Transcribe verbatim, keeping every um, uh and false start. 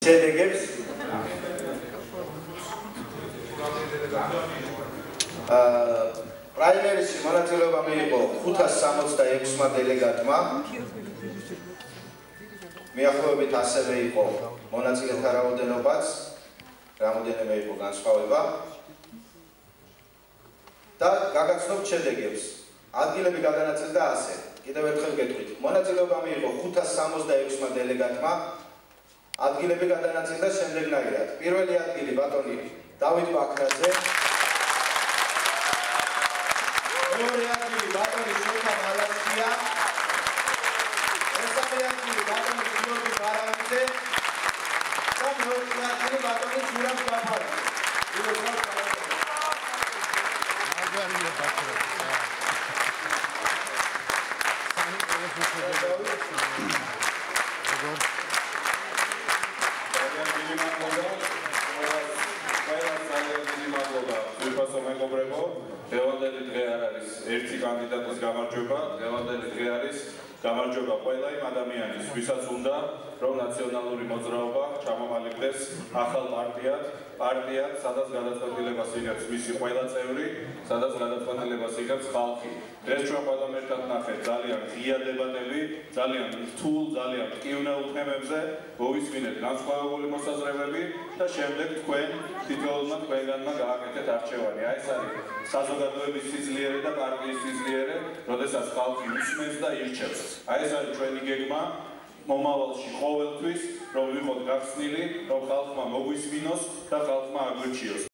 შედეგებს პრაიმერისში მონაწილეობა მიიღო ხუთას სამოცდაექვსმა დელეგატმა. მიახლოებით ასევე იყო მონაწილეთა რაოდენობაც, რამოდენიმე იყო განსხვავება. და გაგაცნობთ შედეგებს. ადგილები გადანაწილდა ასე. კიდევ ერთხელ გეტყვით. მონაწილეობა მიიღო ხუთას სამოცდაექვსმა დელეგატმა. ადგილები გადანაწილდა შემდეგნაირად. პირველი ადგილი ბატონი დავით ბაქრაძე. მეორე ადგილი ბატონი შოთა მალაშია. მესამე ადგილი ბატონი გიორგი ბარანიძე. და მეორე ადგილი ბატონი ჯურამ გაფარაძე. მაგარია ბაქრაძე. დღევანდელი დღე არ არის ერთი კანდიდატის გამარჯვება, დღევანდელი დღე არის გამარჯვება ყველა იმ ადამიანის, ვისაც უნდა, რომ ნაციონალური მოძრაობა ჩამოყალიბდეს ახალ პარტიად, პარტიად, სადაც გადაწყვეტილებას იღებს მისი ყველა წევრი, სადაც გადაწყვეტილებას იღებს ხალხი. დღეს ჩვენ ყველამ ერთად ნახეთ ძალიან ღია დებატები, ძალიან რთულ, ძალიან მტკივნეულ თემებზე, მოვისმინეთ განსხვავებული მოსაზრებები და შემდეგ თქვენ თითოეულმა თქვენგანმა გააკეთეთ არჩევანი. აი ეს არის საზოგადოების სიძლიერე და პარტიის სიძლიერე, როდესაც ხალხი უსმენს და ირჩევს. აი ეს არის ჩვენი გეგმა მომავალში ყოველთვის, რომ ვიყოთ გახსნილი, რომ ხალხმა მოგვისმინოს და ხალხმა აგვირჩიოს.